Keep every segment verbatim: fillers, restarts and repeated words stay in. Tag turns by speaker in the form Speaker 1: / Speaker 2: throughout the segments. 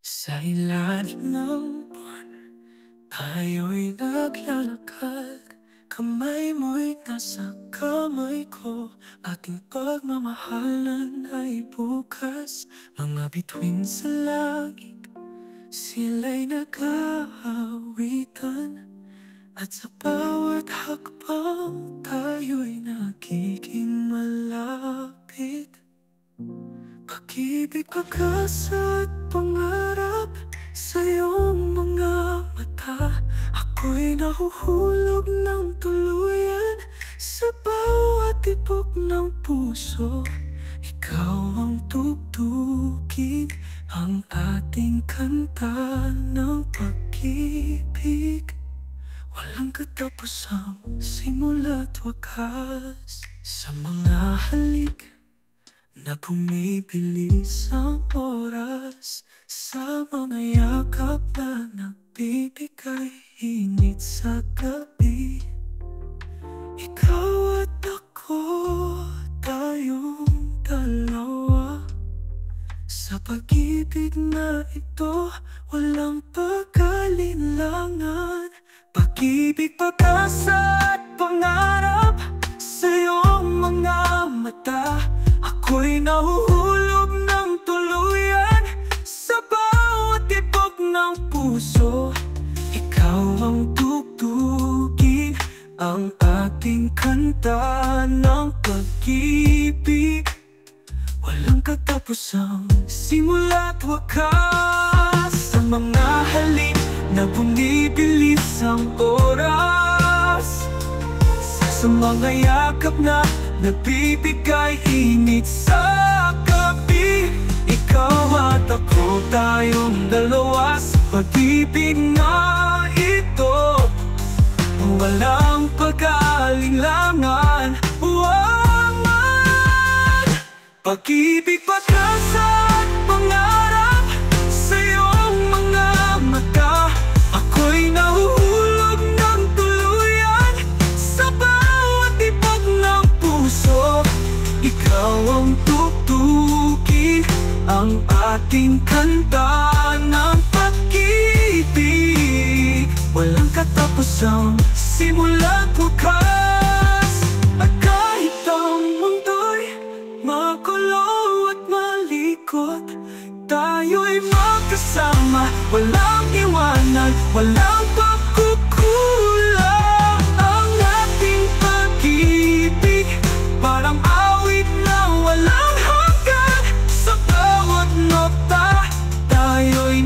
Speaker 1: Sa ilalim ng buwan, tayo'y naglalakad. Kamay mo'y nasa kamay ko, ating pagmamahalan ay bukas. Mga bituin sa langit, sila'y nag-aawitan. At sa bawat hakbang, tayo'y nagiging malapit. Pag-ibig, pag-asa at pangarap sa iyong mga mata. Ako'y nahuhulog ng tuluyan sa bawat tibok ng puso. Ikaw ang tugtugin, ang ating kanta ng pag-ibig. Walang katapusang simula't wakas. Sa mga halik na bumibilis ang oras, sa mga yakap na nagbibigay init sa gabi. Ikaw at ako, tayong dalawa. Sa pag-ibig na ito, walang pag-alinlangan. Pag-ibig, pag-asa at pangarap sa iyong mga mata. Ako'y nahuhulog ng tuluyan sa bawat tibok ng puso. Ikaw ang tugtugin, ang ating kanta ng pag-ibig. Walang katapusang simula't wakas. Sa mga halik na bumibilis ang oras, sa mga yakap na nagbibigay init sa gabi. Ikaw at ako, tayong dalawa sa pag-ibig na ito. Walang pag-aalinlangan. Pag-ibig, pag-asa at pangarap sa iyong mga mata. Ako'y nahuhulog ng tuluyan sa bawat tibok ng puso. Ikaw ang tugtugin, ang ating kanta ng pag-ibig. Walang katapusang simula't wakas. At kahit ang mundo'y magulo at malikot, tayo'y magkasama. Walang iwanan, walang pagkukulang. Ang ating pag-ibig, parang awit na walang hanggan. Sa bawat nota, tayo'y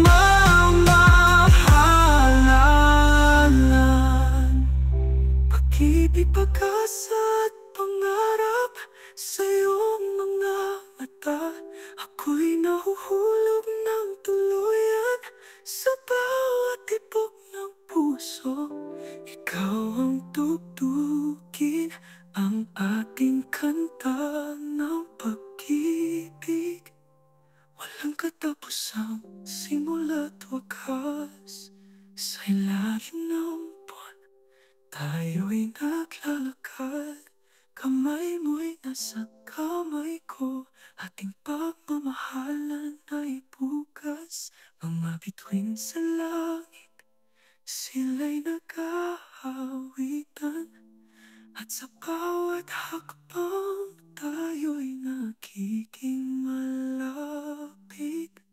Speaker 1: nagmamahalan. Pag-ibig, pag-asa at pangarap sa iyong mga mata. Ako'y nahuhulog ng tuluyan sa bawat tibok ng puso. Ikaw ang tugtugin, ang ating kanta ng pag-ibig. Walang katapusang simula't wakas. Sa ilalim ng buwan, tayo'y naglalakad. Kamay mo'y nasa kamay ko, ating pagmamahalan ay bukas. Mga bituin sa langit, sila'y nag-aawitan. At sa bawat hakbang, tayo'y nagiging malapit.